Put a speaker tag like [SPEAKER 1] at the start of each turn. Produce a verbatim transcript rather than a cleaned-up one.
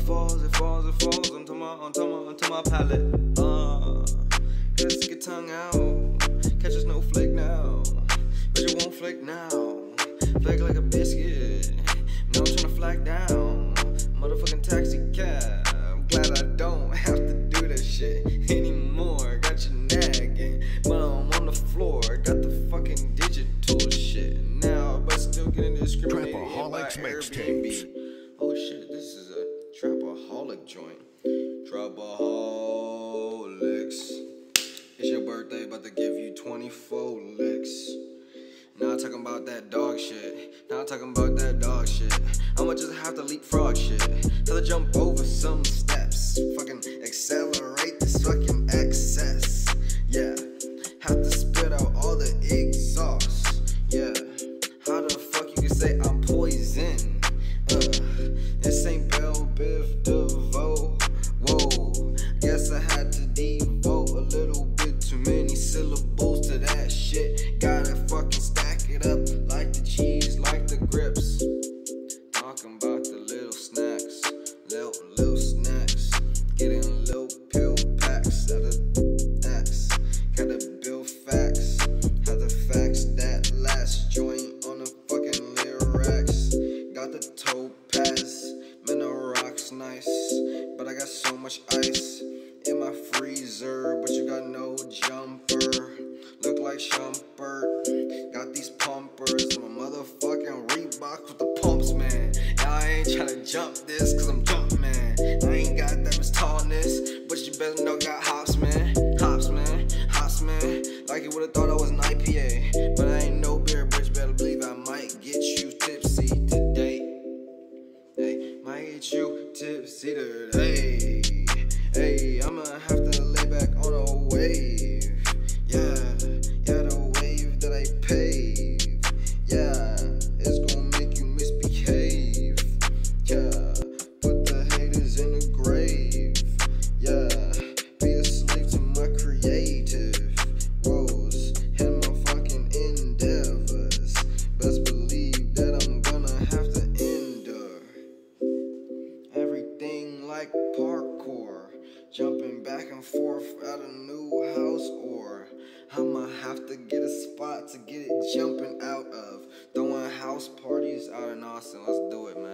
[SPEAKER 1] falls, it falls, it falls onto my, onto my, onto my palate. Uh, gotta stick your tongue out, catch a snowflake now, but you won't flake now. Flake like a biscuit, now I'm tryna flag down. Motherfucking taxi cab, I'm glad I don't have to do that shit anymore. Got you nagging, but I'm on the floor. Got the fucking digital shit now, but still getting discriminated by Airbnb. Oh shit, this is a Trapaholic joint. Trapaholics. It's your birthday, about to give you twenty-four licks. Now I'm talking about that dog shit. Now I'm talking about that dog shit. I'ma just have to leapfrog shit. Till I jump over some steps. Fucking accelerate this fucking excess. Yeah. Have to spit out all the exhaust. Yeah. How the fuck you can say I'm poison? Uh, this ain't Belle Biv DeVoe. Whoa. Guess I had to devote a little bit too many syllables to that shit. Gotta fucking stack it up like the cheese, like the grips. Talking about the little snacks, little, little snacks. Getting little pill packs out of X. Gotta build facts. Have the facts that last joint on the fucking lyrics. Got the topaz, man, the rock's nice. But I got so much ice in my freezer, but you got no jumper. Look like Shumpert. Got these pumpers, my motherfucking Reebok with the pumps, man. Now I ain't tryna jump this, cause I'm jumping, man. I ain't got that much tallness, but you better know got hops, man. Hops, man. Hops, man. Like you would've thought I was an I P A, but I ain't no beer, but you better believe I might get you tipsy today. Hey, might get you tipsy today. Hey, I'ma have to lay back on a wave. Yeah, yeah, the wave that I pave. Yeah, it's gonna make you misbehave. Yeah, put the haters in the grave. Yeah, be a slave to my creative woes and my fucking endeavors. Best believe that I'm gonna have to endure everything like parkour. Jumping back and forth at a new house, or I'ma have to get a spot to get it jumping out of. Throwing house parties out in Austin, let's do it, man.